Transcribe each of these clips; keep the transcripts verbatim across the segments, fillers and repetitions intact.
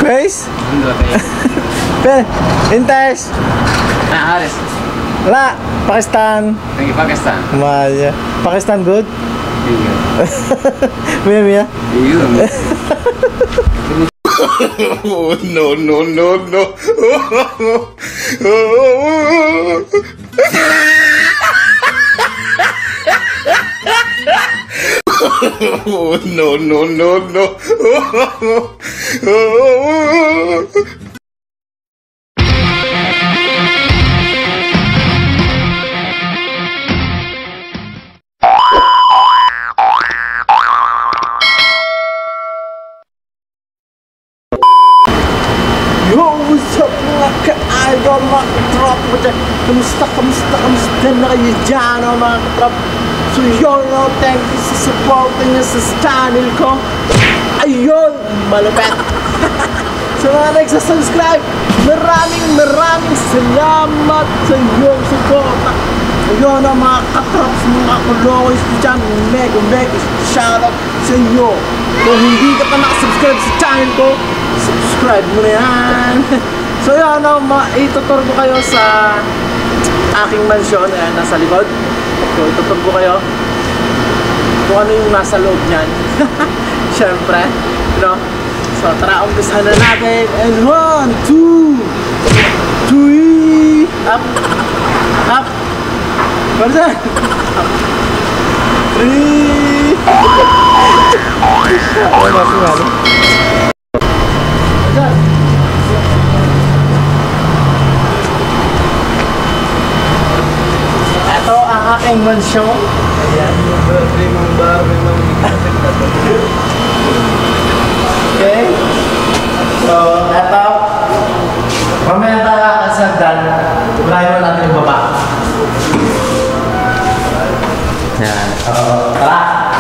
كويس؟ الحمد لله كويس. فين؟ انت ايش؟ انا حارس. لا باكستان. في باكستان. ما يا باكستان جود. ايوه. مية مية. ايوه. no, no, no, no. no, no, no, no. Idol mga katrop mo dyan. Kamusta, kamusta, kamusta na kayo dyan oh, mga katrop. So yun, no, thank you sa support nyo sa channel ko. Ayun, malapit. Sa mga nagsasubscribe, maraming maraming salamat sa iyong support. Ayun, no, mga katrop, mga kulokoys ko dyan, mega mega shoutout sa inyo. Kung hindi ka pa nakasubscribe sa channel ko, subscribe mo na yan. So yun, ano, ituturo ko kayo sa aking mansyon, ayan, nasa likod. So ituturo ko kayo kung ano yung nasa loob niyan. Siyempre, you know. So tara, umpisahan na natin. And one, two, three, up, up, pwede, up, three, ano ba siya, ano? Aking mansyon. Ayan. Okay. So, eto. Mamaya tayo kasagdan. Unahin mo natin yung baba. Ayan. So, tara.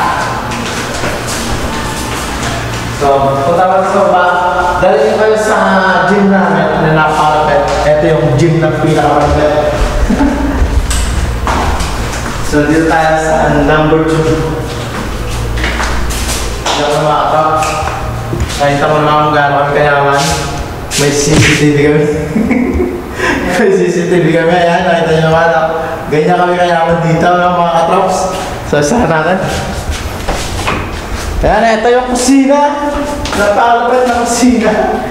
So, punta mo sa baba. Dali kayo sa gym namin na napakalapit. Ito yung gym na pinakamalapit. So dito tayo sa number two. Diyan ko mga katrop. Nakita mo naman kung gano'n kami kayaman. May C C T V kami. May C C T V kami. Ayan, nakita nyo naman. Ganyan kami kayaman dito mga katrops. So isahan natin. Ayan, ito yung kusina. Napakalapit na kusina.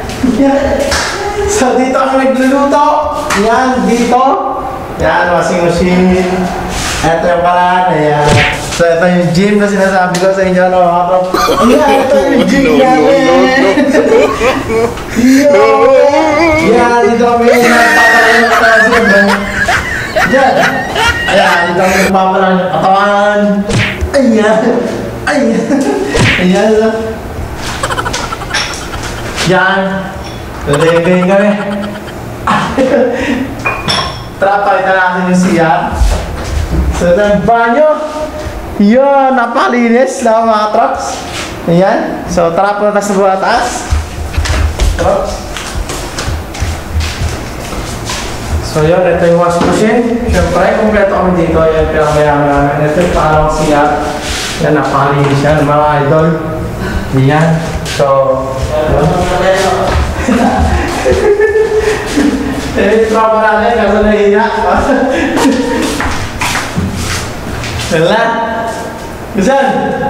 So dito kami nagluluto. Yan, dito. Yan, washing machine. Ito yung paraan, ayan. So ito yung gym na sinasabi ko sa inyo, no, mga katrop. Ayan, ito yung gym namin. Yan, dito kami nagpapalayan ng katawan sila. Yan. Ayan, dito kami nagpapalayan ng katawan. Ayan. Ayan. Ayan. Yan. Tuloy-tuloy kami. Tara, palitan natin yung siya. So, ito yung banyo. Yun, napakalinis na mga trucks. Ayan. So, tara po natin sa buwan taas. Trucks. So, yun. Ito yung washing machine. Siyempre, kumpleto kami dito. Yan, pinakamayami namin. Ito yung pangalawang siya. Yan, napakalinis yan, mga idol. Ayan. So, eh, tropa natin. Kasi nahiya. Wala. Gusan?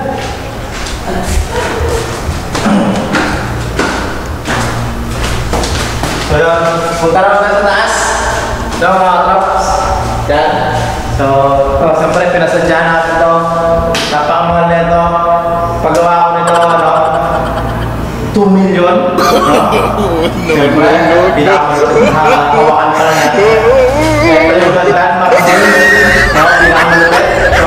So yun, punta naman tayo sa taas. So mga katrops. Yan. So, oh, siyempre pinasadyahan natin ito. Napakamahal na ito. Paggawa ko nito, ano, two million. Siyempre, pinakahawakan pa lang natin. Ito yung gandaan, makapagin. No, pinakamalupit. So,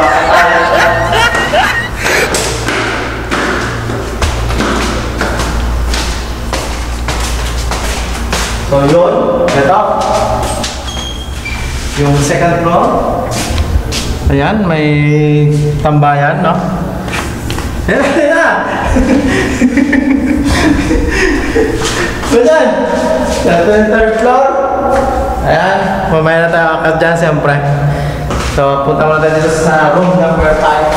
So yun, ito yung second floor. Ayan, may tambayan, no? Ayan, ayan! So dyan, ito yung third floor. Ayan, mamaya na tayo akad dyan, siyempre. So, punta mo na tayo dito sa room number five.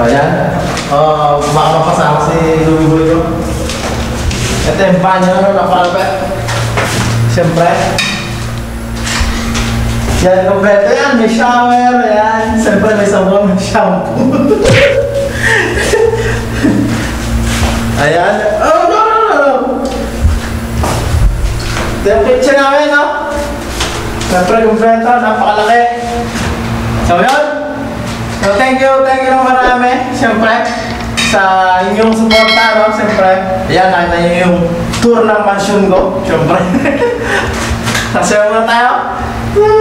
So, yan. Uh, baka mapasama si Louie ko. Ito yung banyo na napakalapit. Siyempre. Yan, kompleto yan. May shower, yan. Siyempre may sabon, may shampoo. Ayan. Oh, no, no, no, no. Ito yung kitchen namin, no? Siyempre, kompleto. Napakalaki. So, yun. So, thank you, thank you ng marami. Siyempre, sa inyong suporta, no? Siyempre, ayan, nakita niyo yung tour ng mansion ko. Siyempre. Sasayaw muna tayo.